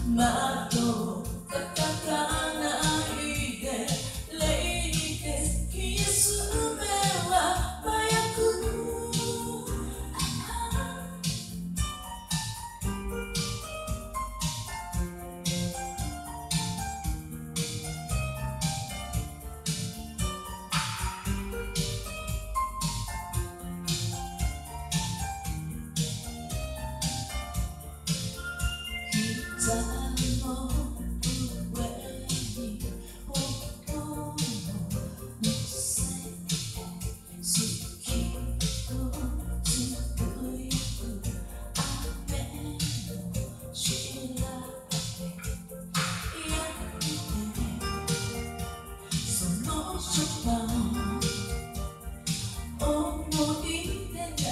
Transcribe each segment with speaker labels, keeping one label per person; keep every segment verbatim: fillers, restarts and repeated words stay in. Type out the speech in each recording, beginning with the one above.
Speaker 1: 窓を叩かないでレイニーです。気休めは麻薬膝の上に頬を乗せて好きとつぶやく雨のしらけやってそのショパン思い出が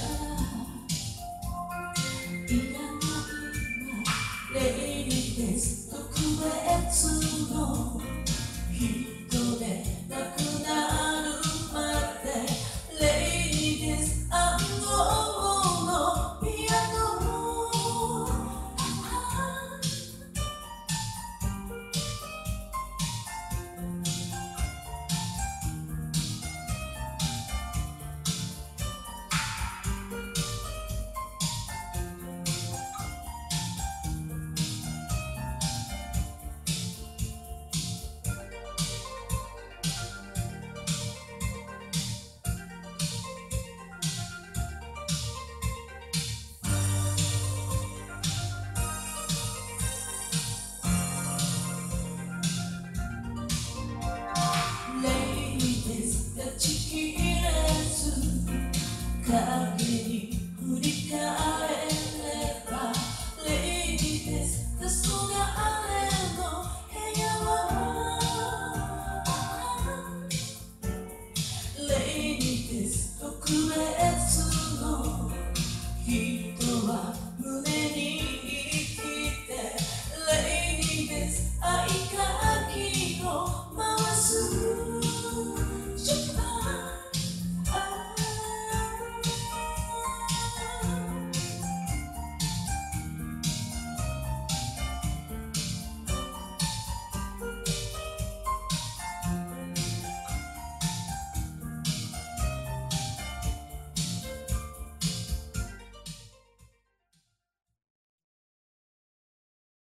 Speaker 1: いらないレイニーです。特別の人でなくなるまでレイニーです。暗号のピアノ断ち切れず影に振り返ればレイニーです。黄昏の部屋は